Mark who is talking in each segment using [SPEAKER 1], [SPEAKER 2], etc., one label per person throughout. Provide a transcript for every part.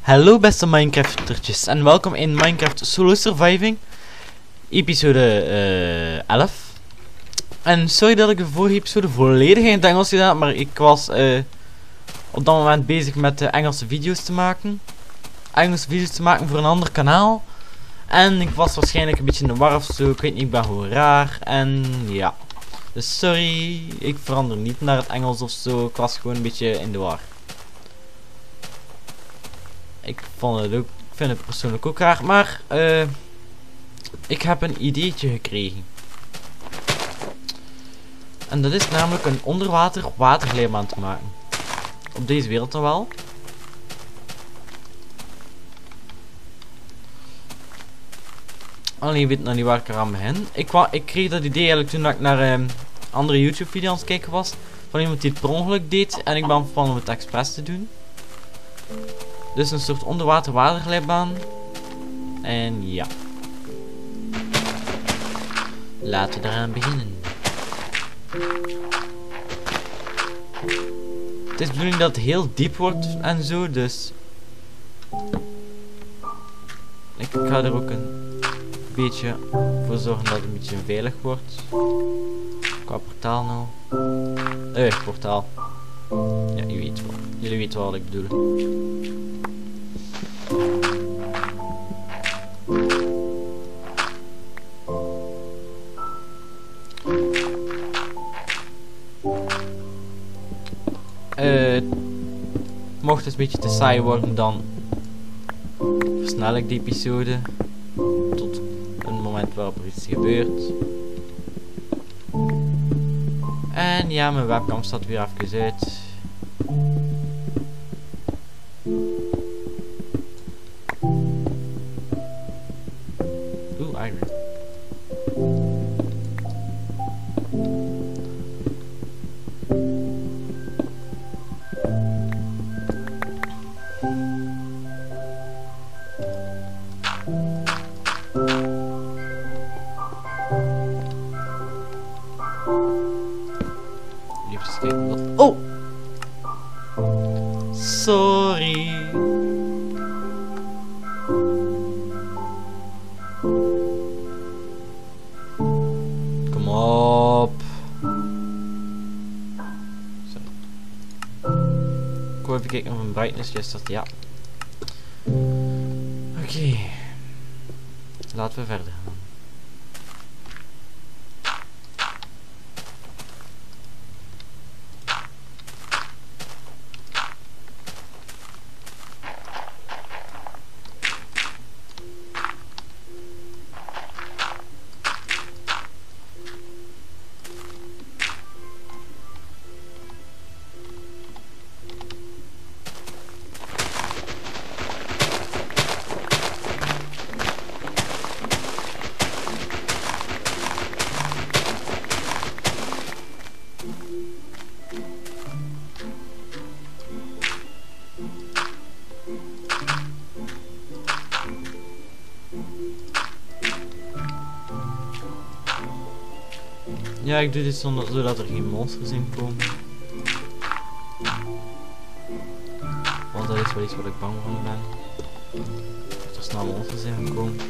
[SPEAKER 1] Hallo beste Minecraftertjes en welkom in Minecraft Solo Surviving episode 11. En sorry dat ik de vorige episode volledig in het Engels gedaan, maar ik was op dat moment bezig met Engelse video's te maken. Engelse video's te maken voor een ander kanaal. En ik was waarschijnlijk een beetje in de war of zo, ik weet niet, ik ben gewoon raar. En ja, dus sorry, ik verander niet naar het Engels of zo, ik was gewoon een beetje in de war. Ik vind het persoonlijk ook raar, maar ik heb een ideetje gekregen. En dat is namelijk een onderwater waterglijbaan te maken. Op deze wereld dan wel. Alleen weet nog niet waar ik eraan begin. Ik kreeg dat idee eigenlijk toen ik naar andere YouTube video's aan het kijken was. Van iemand die het per ongeluk deed. En ik ben van plan om het expres te doen. Dus een soort onderwater waterglijbaan. En ja. Laten we eraan beginnen. Het is de bedoeling dat het heel diep wordt en zo, dus ik ga er ook een beetje voor zorgen dat het een beetje veilig wordt. Qua portaal nou. Portaal. Ja, je weet wel. Jullie weten wat ik bedoel. Mocht het een beetje te saai worden, dan versnel ik die episode tot een moment waarop er iets gebeurt. En ja, mijn webcam staat weer even uit. Oeh, iron. Oh! Sorry. Kom op. Zo. Ik wil even kijken of mijn brightness juist staat. Ja. Oké. Laten we verder gaan. Ja, ik doe dit zodat er geen monsters in komen. Want dat is wel iets waar ik bang van ben. Dat er snel monsters in gaan komen.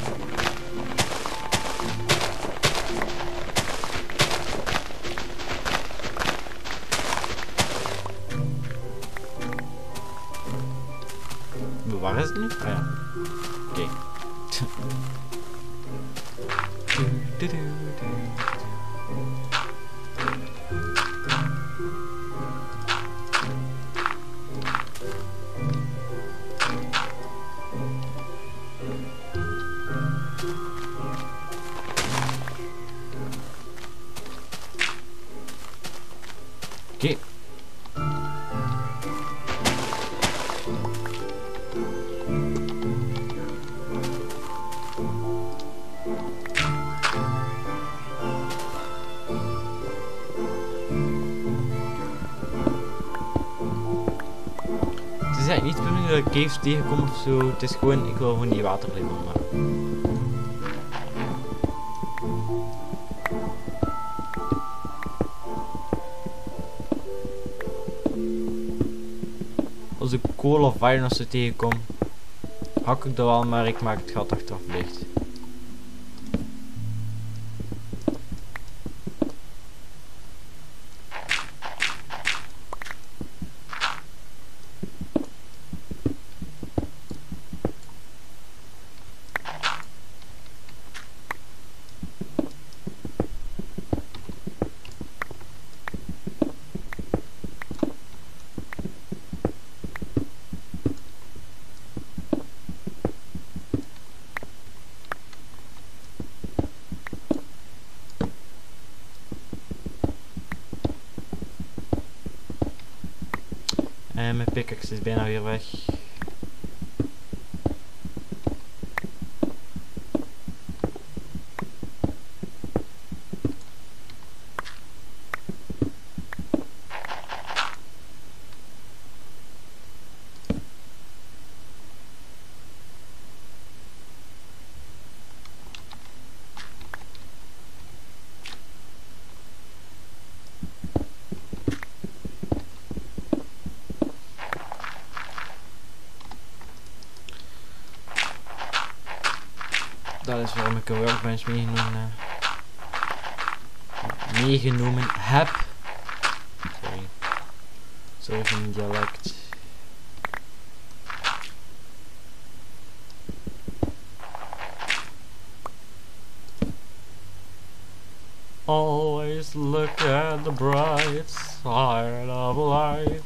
[SPEAKER 1] Waar is het nu? Ah ja. Oké. Oké. Het is eigenlijk niet de bedoeling dat ik caves tegenkom of zo. Het is gewoon, ik wil gewoon die waterglijbaan maken. als ik coal of iron of zo tegenkom, hak ik dat wel, maar ik maak het gat achteraf dicht. En mijn pickaxe is bijna weer weg. Dat is waarom ik een workbench meegenomen heb. Sorry voor mijn dialect. Always look at the bright side of life.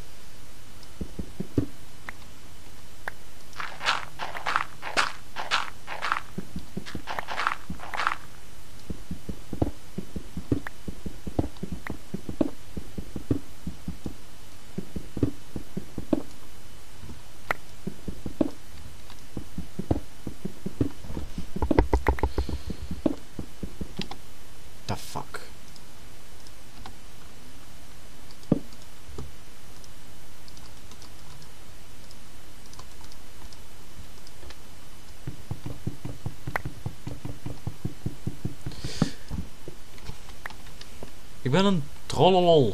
[SPEAKER 1] The fuck? Ik ben een trollolol.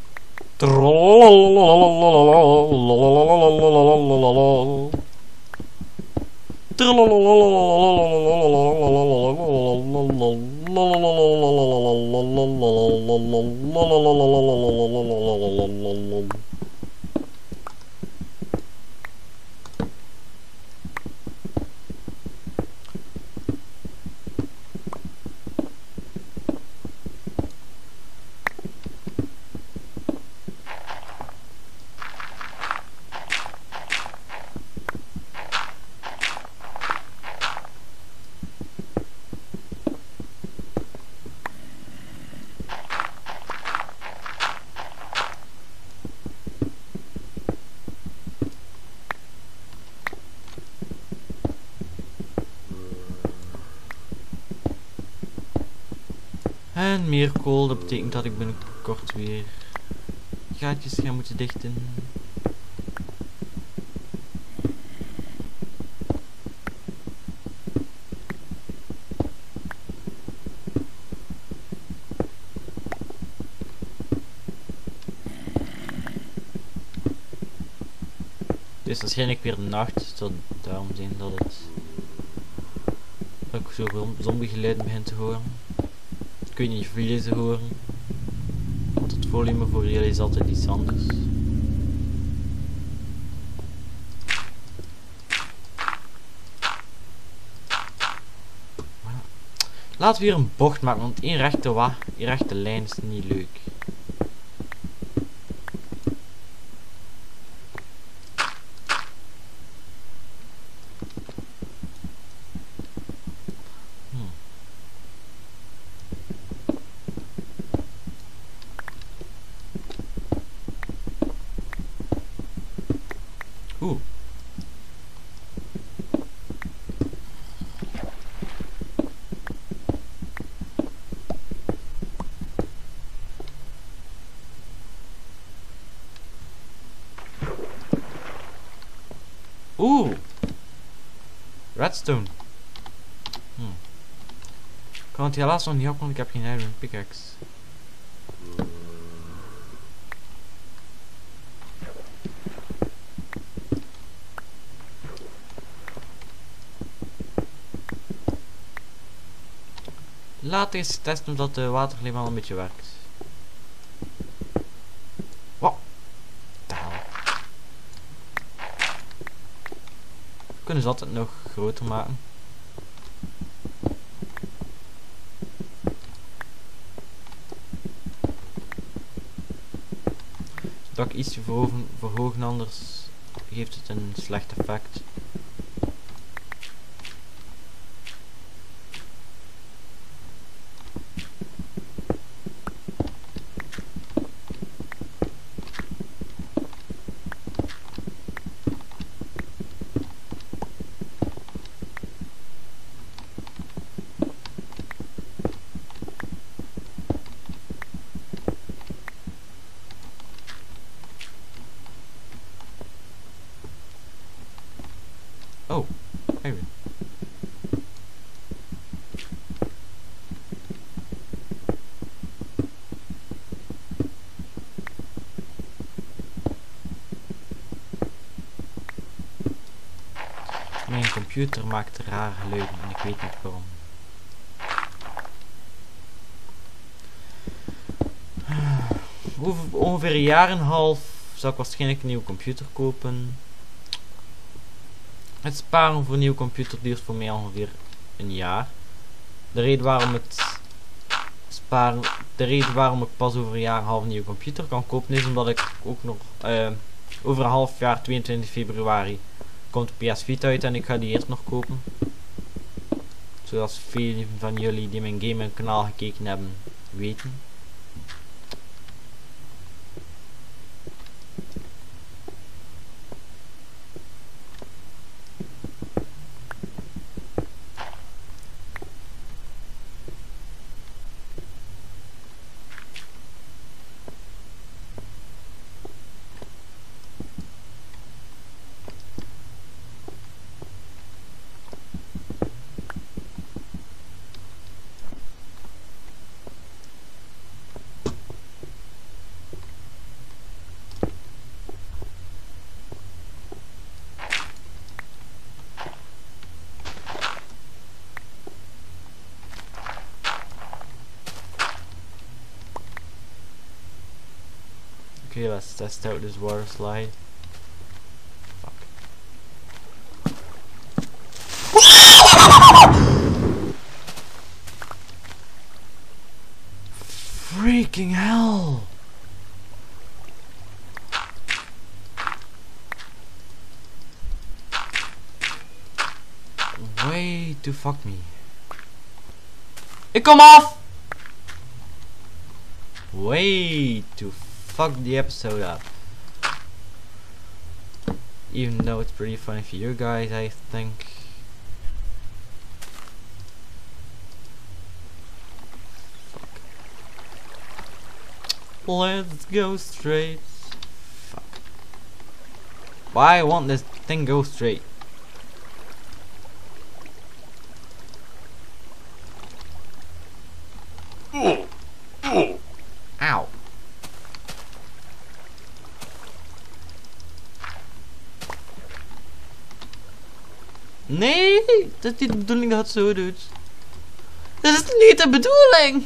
[SPEAKER 1] En meer kool, dat betekent dat ik binnenkort weer gaatjes ga moeten dichten. Het is waarschijnlijk weer nacht, het zal daarom zijn dat ik zoveel zombiegeluiden begin te horen. Ik weet niet of jullie ze horen, want het volume voor jullie is altijd iets anders. Laten we hier een bocht maken, want één rechte lijn is niet leuk. Oeh. Oeh. Redstone. Ik kan het helaas nog niet op, want ik heb geen iron pickaxe. later eens testen of dat de watergleep al een beetje werkt. Wat? De hel. Kunnen ze altijd nog groter maken. Zodat ik iets verhogen, anders geeft het een slecht effect. Oh, even. Mijn computer maakt rare geluiden en ik weet niet waarom. Over ongeveer een jaar en een half zou ik waarschijnlijk een nieuwe computer kopen. Het sparen voor een nieuwe computer duurt voor mij ongeveer een jaar. De reden waarom ik pas over een jaar en een half een nieuwe computer kan kopen is omdat ik ook nog over een half jaar, 22 februari, komt de PS Vita uit en ik ga die eerst nog kopen. Zoals velen van jullie die mijn gaming kanaal gekeken hebben weten. Okay, let's test out this water slide. Fuck. Freaking hell! Way to fuck me. Ik kom af! Way to fuck the episode up. Even though it's pretty funny for you guys, I think. Fuck. Let's go straight. Fuck. Why won't this thing go straight? Ow. Nee, dat is niet de bedoeling dat het zo doet. Dat is niet de bedoeling.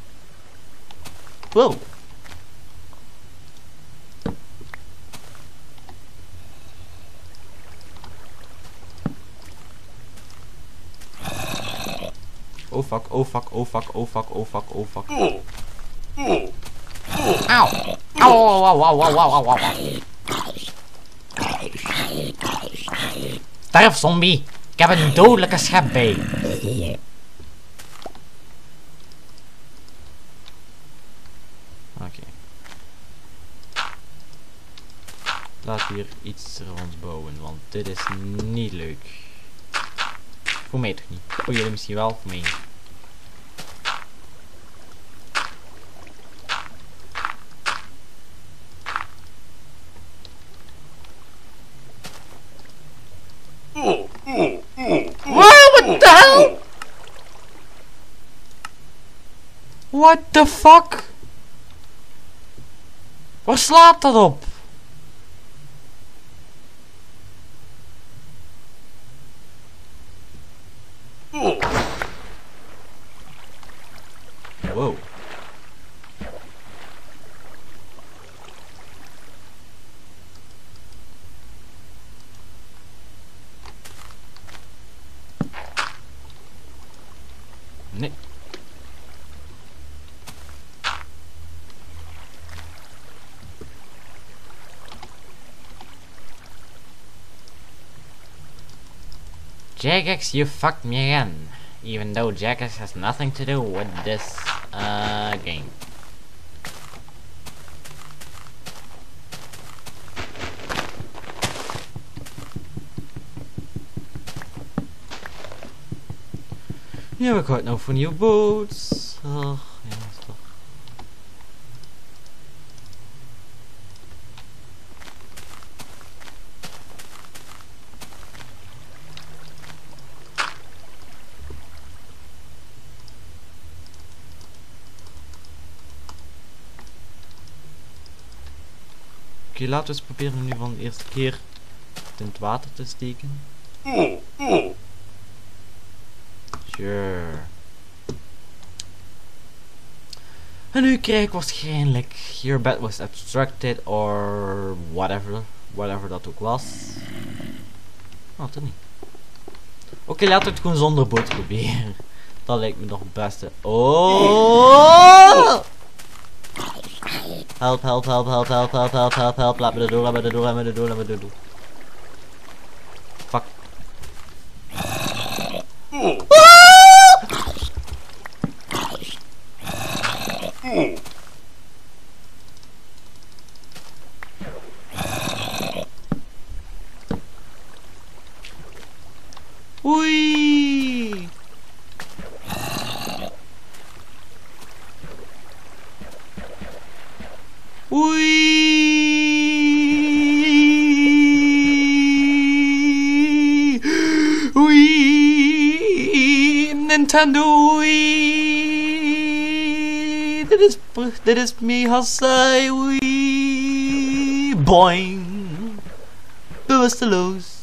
[SPEAKER 1] Wow. Oh fuck, oh fuck, oh fuck, oh fuck, oh fuck, oh fuck. Auw. Auw, auw, auw, auw, auw, auw, auw. Sterf, zombie. Ik heb een dodelijke schep bij. Oké. Laten we hier iets rond bouwen, want dit is niet leuk. Voor mij toch niet. Voor jullie misschien wel, voor mij niet. What the hell? What the fuck? Waar slaat dat op? Jagex, you fucked me again. Even though Jagex has nothing to do with this game. Ja, we gaan nou voor nieuwe boots. Ja, is toch. Oké, laten we eens proberen nu van de eerste keer het in het water te steken. Sure. En nu krijg ik waarschijnlijk your bed was obstructed or whatever dat ook was. Oh, dat niet. Oké, laten we het gewoon zonder boot proberen. Dat lijkt me nog het beste. Oh! Help, help, help, help, help, help, help, help, help. Laat me erdoor, laat me erdoor, laat me erdoor, laat me erdoor. Fuck. Oei! Oei! Oei! Nintendo! Oei! Dit is me, Hassai! Oei! Boing! Bewusteloos!